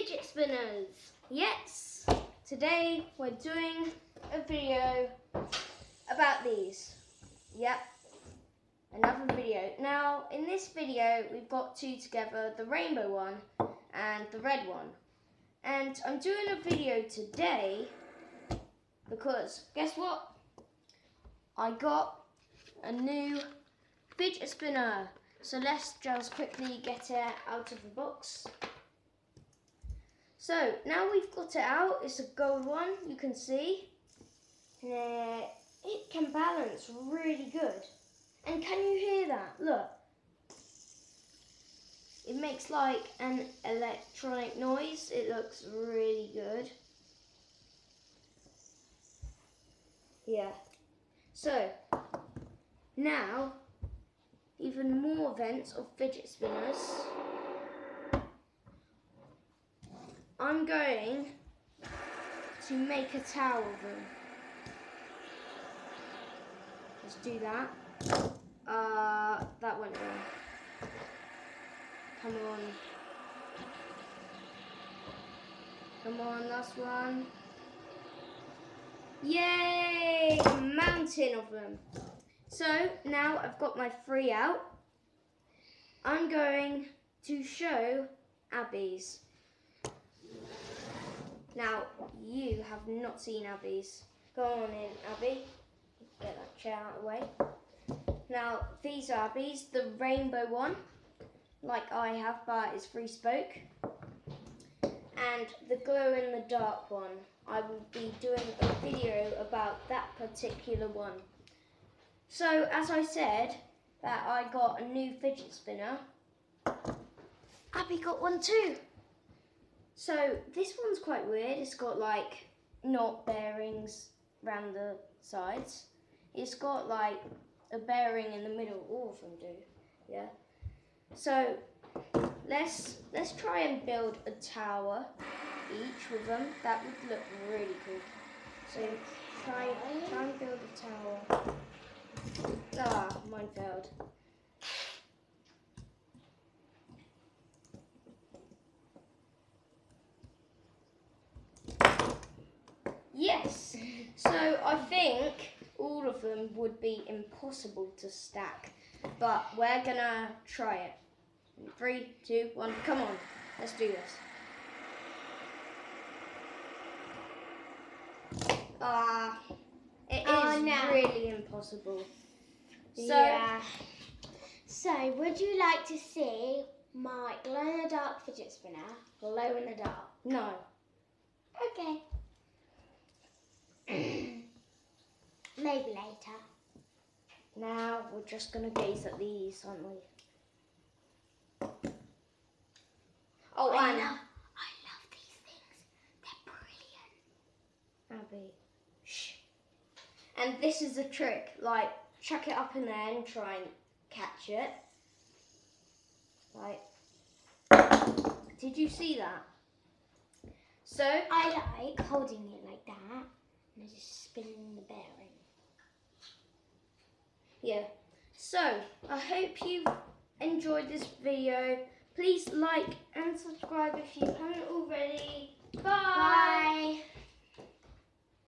fidget spinners. Yes, today we're doing a video about these. Yep, another video. Now in this video we've got two together, the rainbow one and the red one. And I'm doing a video today because guess what? I got a new fidget spinner. So let's just quickly get it out of the box. So now we've got it out, it's a gold one, you can see. It can balance really good. And can you hear that? Look. It makes like an electronic noise. It looks really good. Yeah. So now, even more vents of fidget spinners. I'm going to make a tower of them. Let's do that. That went wrong. Come on. Come on, last one. Yay! A mountain of them. So now I've got my 3 out. I'm going to show Abby's. Now, you have not seen Abby's. Go on in, Abby. Get that chair out of the way. Now, these are Abby's. The rainbow one, like I have, but it's 3 spoke. And the glow in the dark one. I will be doing a video about that particular one. So, as I said, that I got a new fidget spinner. Abby got one too. So this one's quite weird. It's got like knot bearings around the sides. It's got like a bearing in the middle. All of them do, yeah. So let's try and build a tower each with them. That would look really cool. So try and build a tower. Ah, mine failed. Yes, so I think all of them would be impossible to stack, but we're gonna try it. 3, 2, 1, come on, let's do this. It is really impossible. So, yeah. So, would you like to see my glow-in-the-dark fidget spinner glow in the dark? No. Okay. Maybe later. Now we're just going to gaze at these, aren't we? Oh, I and love these things. They're brilliant. Abby, shh. And this is the trick, like chuck it up in there and try and catch it. Like, did you see that? So I like holding it like that and just spinning the bearing. Yeah, so I hope you've enjoyed this video. Please like and subscribe if you haven't already. Bye! Bye!